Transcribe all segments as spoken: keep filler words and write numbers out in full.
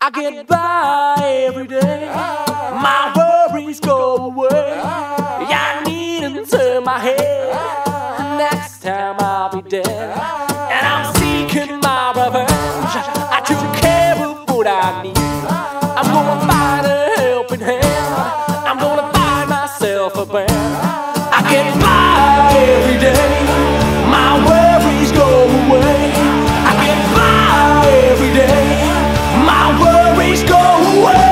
I get by every day, my worries go away. I need to turn my head, next time I'll be dead. And I'm seeking my revenge, I took care of what I need. I'm gonna find a helping hand, I'm gonna find myself a band. I get by every day, my worries go away. I get by every day, my worries go away.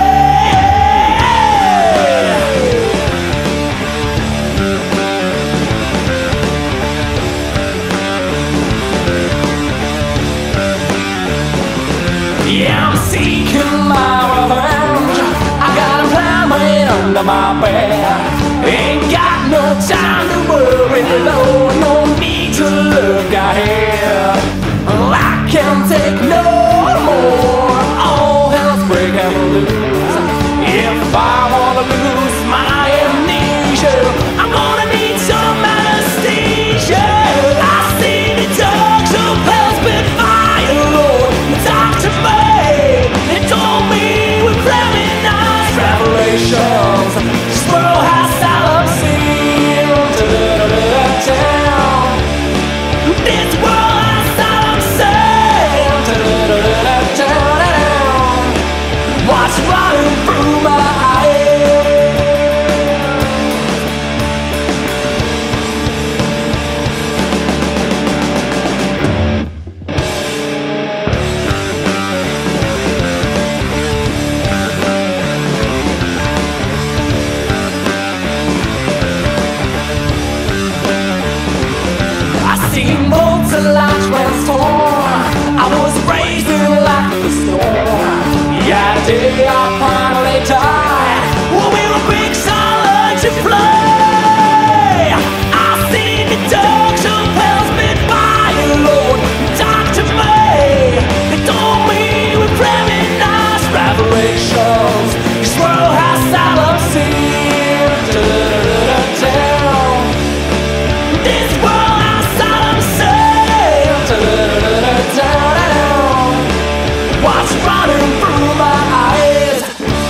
Yeah, I'm seeking my revenge, I got a plan right under my bed. Ain't got no time to worry, no, no need to look ahead. I can't take no more, all hell's breaking loose. If I wanna lose my amnesia, I'm gonna need some anesthesia. I see the dogs of hell's been fire, Lord, talk to me. They told me we're very nice revelations. This world has solemn sealed to the town. This world has solemn sealed to the town. What's running through my eyes? I see molten light transform, I was raised in like the storm. Yeah, the day I finally died, well, we were big solid to play. I see the dogs of hell's been fire, Lord, talk to me. They told me with very nice revelations. This world has solemn sealed to the town. This world has solemn sealed to the town. What's running through my eyes?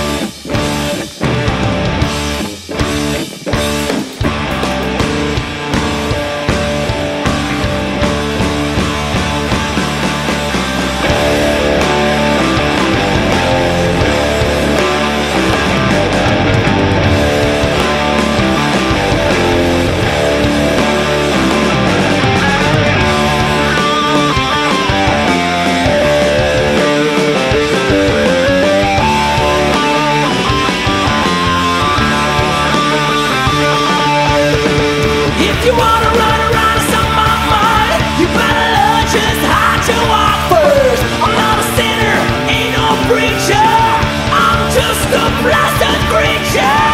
If you wanna run around and suck my mind, you better learn just how to walk first. I'm not a sinner, ain't no preacher, I'm just a blessed creature.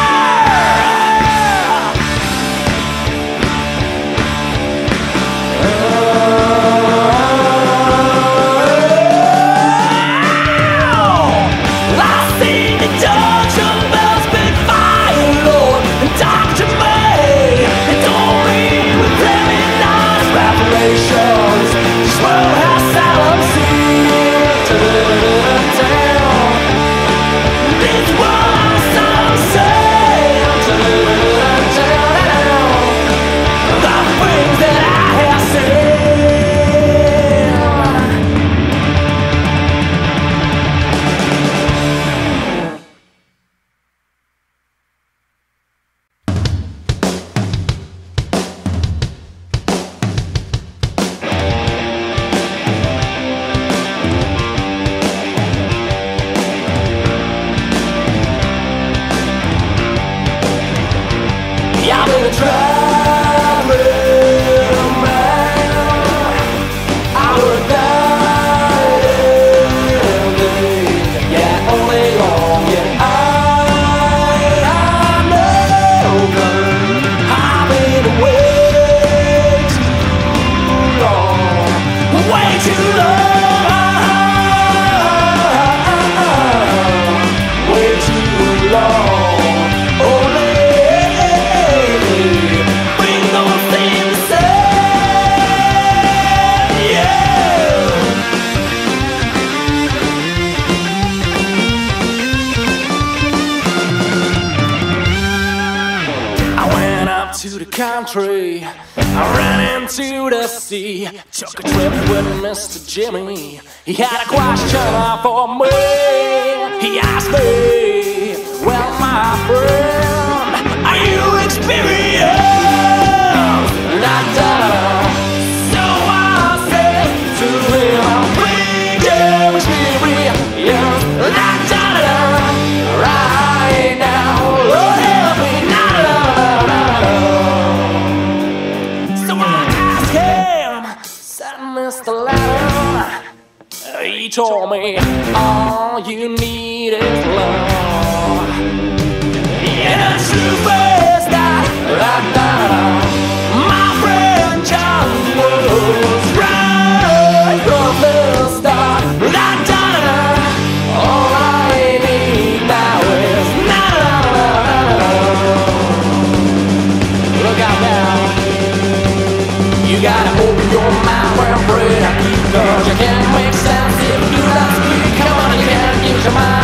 I see the dogs of hell's been fire, Lord, and talk to me. They told me with very nice revelations. This world has solemn sealed to the town. This world has solemn sealed to the town. The things that I have said. I've been a traveling man, I work night and day, yeah, only long, yeah, I, I know good. I've been away too long, way too long, way too long. Oh, lately out to the country, I ran into the sea. Took a trip with Mister Jimmy. He had a question for me. He asked me, well, my friend, are you experienced? Da, da, da. So I said to him, we do experience. Da, da, da. Right now, Lord help me, da, da, da, da. So I asked him, said Mister Lennon, he told me all you need is love. And the truth is that, da, da, da, my friend John was right from the start. Da, da, da, all I need now is na, da, da, da, da. Look out now, you gotta open your mind where I'm afraid I keep, cause you can't make sense if you don't speak. Come on, you can't use your mind.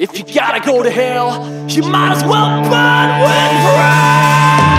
If you gotta go to hell, you might as well burn with pride.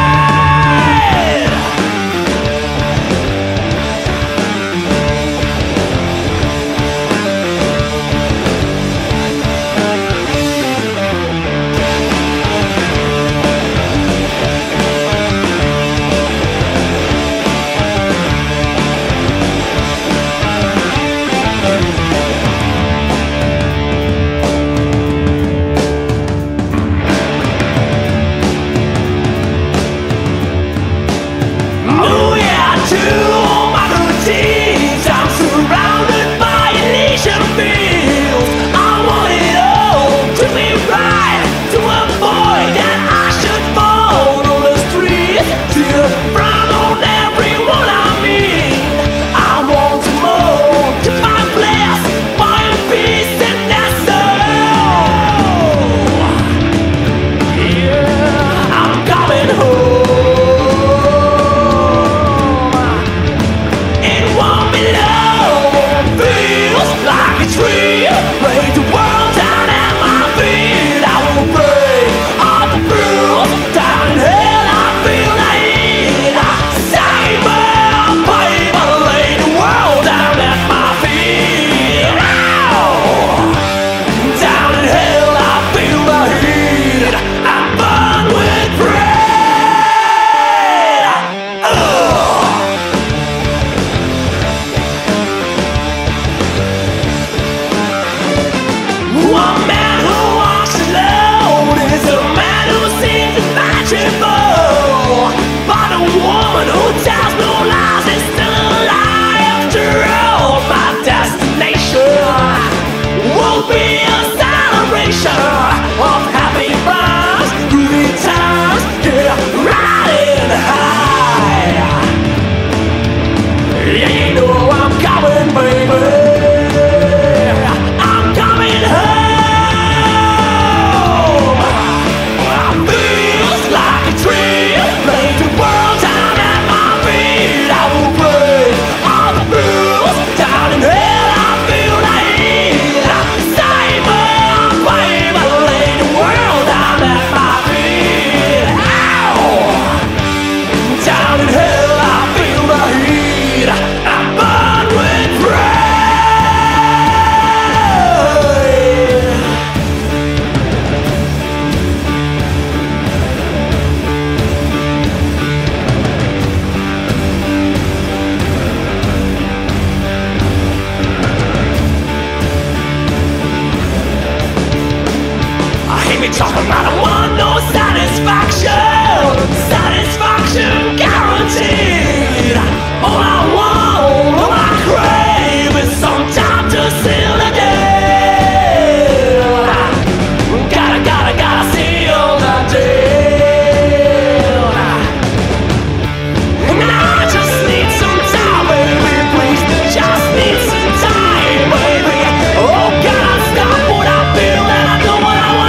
Talking about I want no satisfaction, satisfaction guaranteed. All I want, all I crave is some time to seal the deal. Gotta, gotta, gotta seal the deal. And I just need some time, baby, please. Just need some time, baby. Oh, gotta stop what I feel and I know what I want.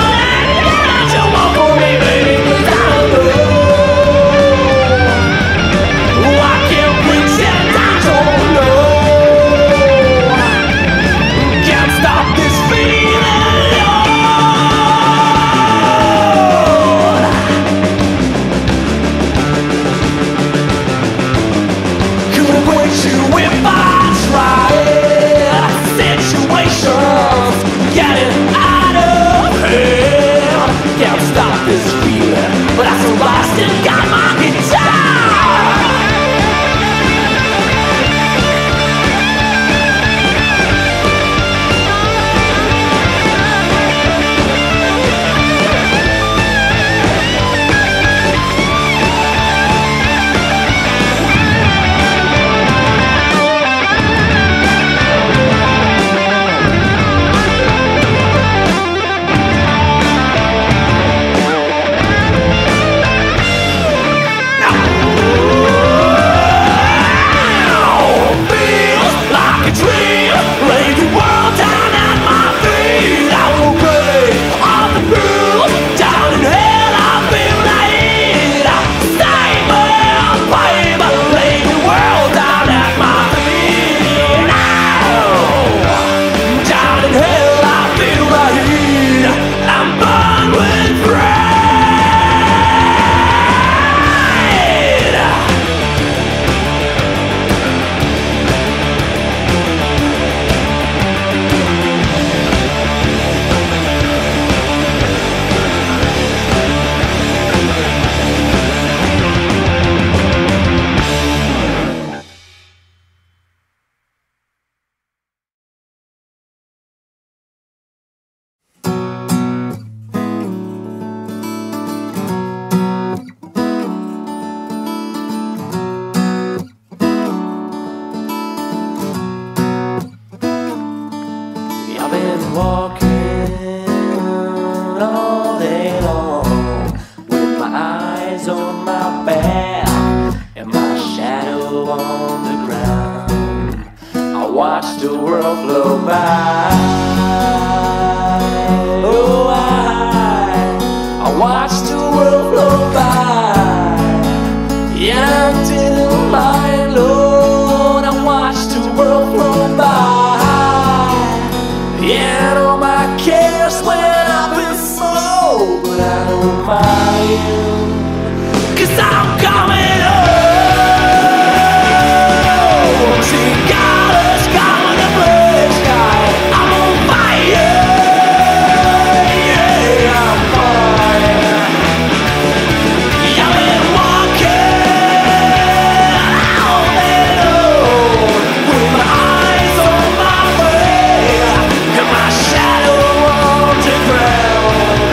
Now eyes on my back and my shadow on the ground. I watch the world flow by. Oh, I, I watch the world flow by. Yeah, until my Lord, I watch the world flow by. Yeah, and all my cares went up in smoke, but I don't mind, 'cause I'm coming home. See, God has got the blue sky. I'm on fire. Yeah, I'm fire. I've been walking out and on with my eyes on my way and my shadow on the ground.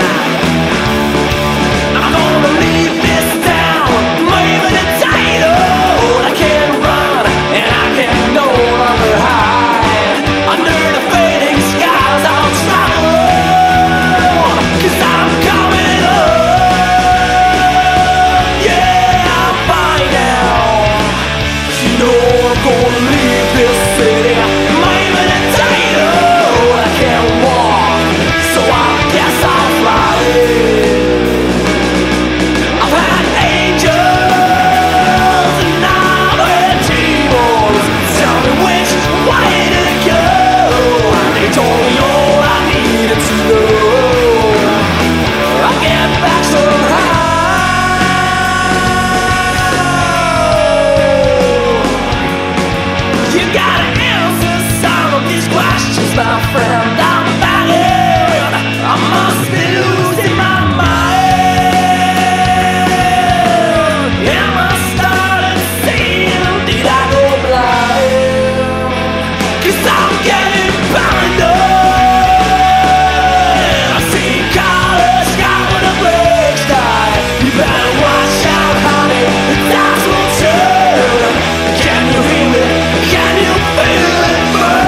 I'm gonna leave this town, maybe the title. I can't run and I can no longer hide. Under the fading skies I'll travel, 'cause I'm coming home. Yeah, I'm fine now. You know I'm gonna leave this city, maybe the title. I can't walk, so I guess I'll fly in. I've had angels and I've had demons tell me which way to go. They told me all I needed to know. I'll get back somehow. You gotta answer some of these questions, my friend. I'm bagging. I must be losing my mind. Am I starting seeing? Did I go blind? 'Cause I'm getting paranoid. I see colors sky with a black sky. You better watch out, honey. The tides will turn. Can you hear me? Can you feel it burn?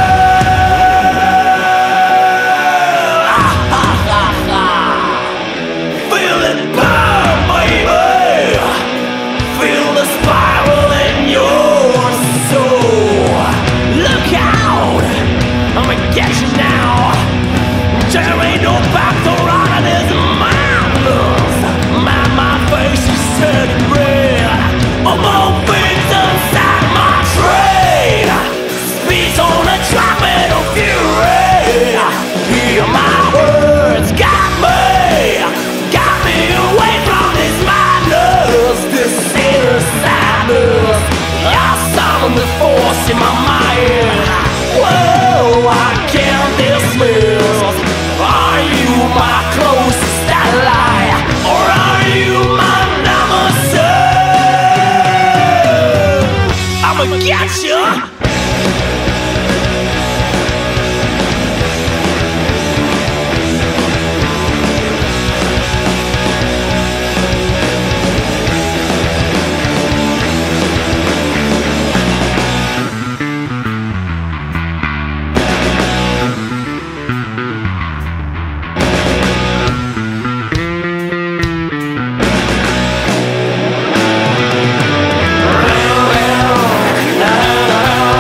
Ah, ha, ha, ha. Feel it burn, baby. Feel the spiral in your soul. Look out, I'ma get you now. There ain't no back door on it, it's marvelous. Man, my face is turning red. I'm all things inside my train. Speed's on a dropping of fury. Hear my words, got me, got me away from this madness, this inner sadness. I summon the force in my mind. Whoa, I can't dismiss. Are you my closest ally, or are you my nemesis? I'ma get you. Na, na, na.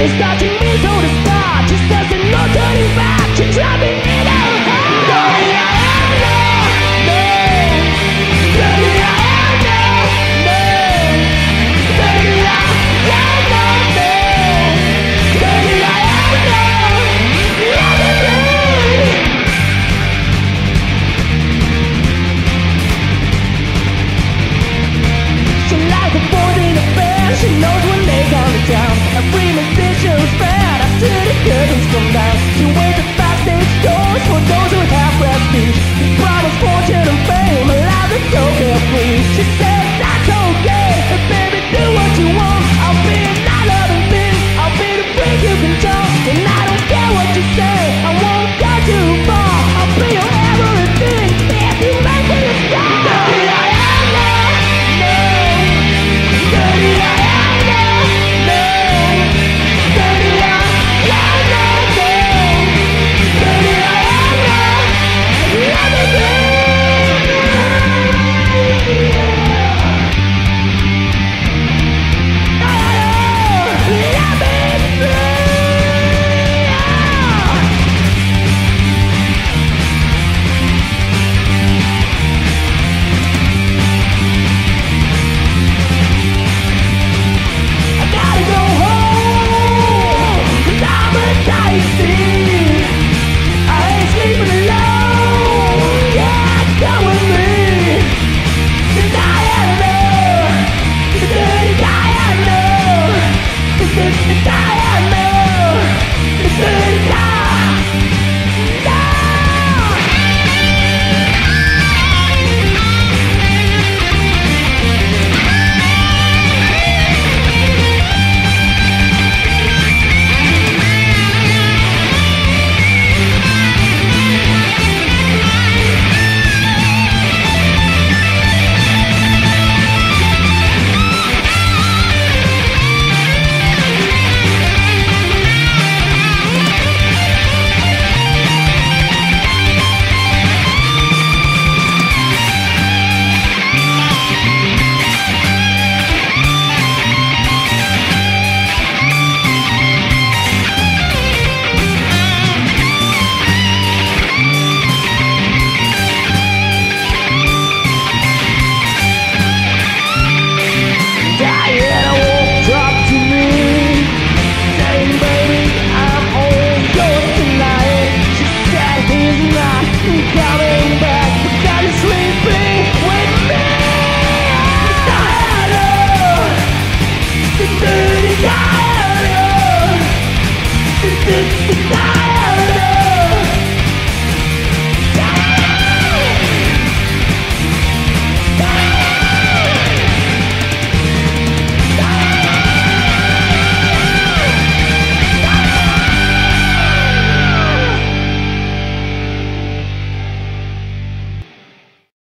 It's touching me so